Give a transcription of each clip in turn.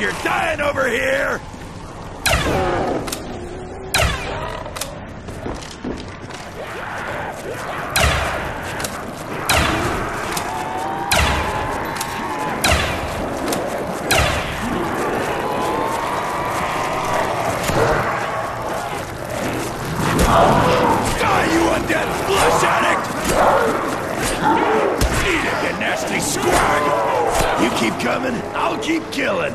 you're dying over here! Die, you undead flesh addict! Eat it, you nasty squag! You keep coming, I'll keep killing.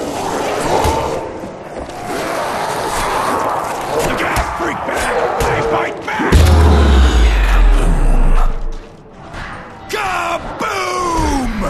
Look out, freak bag! I bite back! Kaboom!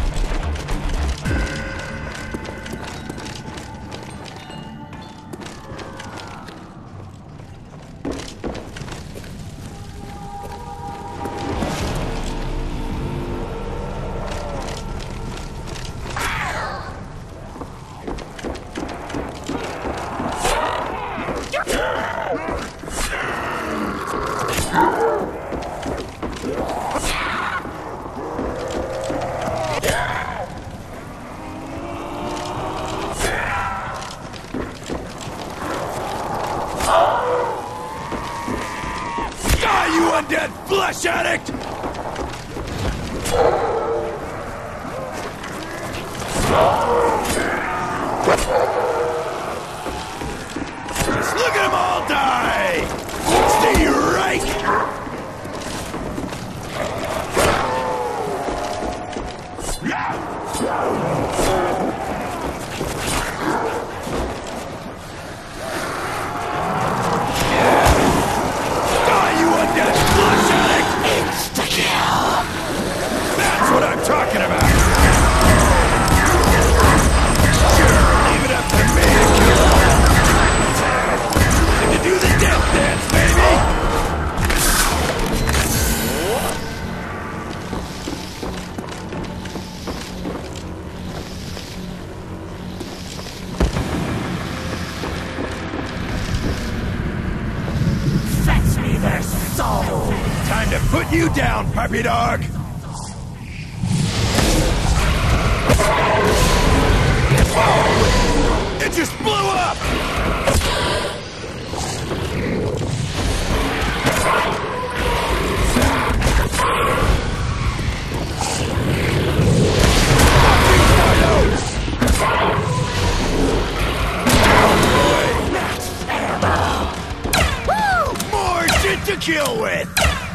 Undead flesh addict! Just look at them all die! Stay right! That's what I'm talking about! Sure, leave it up to me to kill them! Time to do the death dance, baby! Fetch me their soul! Time to put you down, puppy dog! It just blew up! More shit to kill with!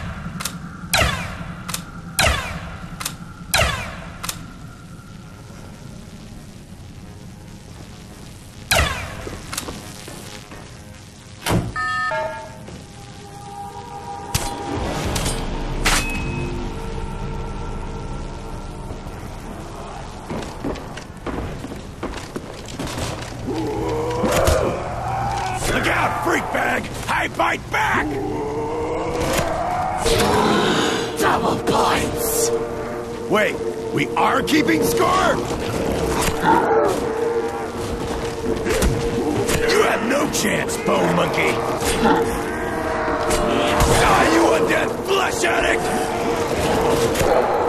Look out, freak bag! I bite back! Double points! Wait, we are keeping score? You have no chance, bone monkey! Die, you undead flesh addict!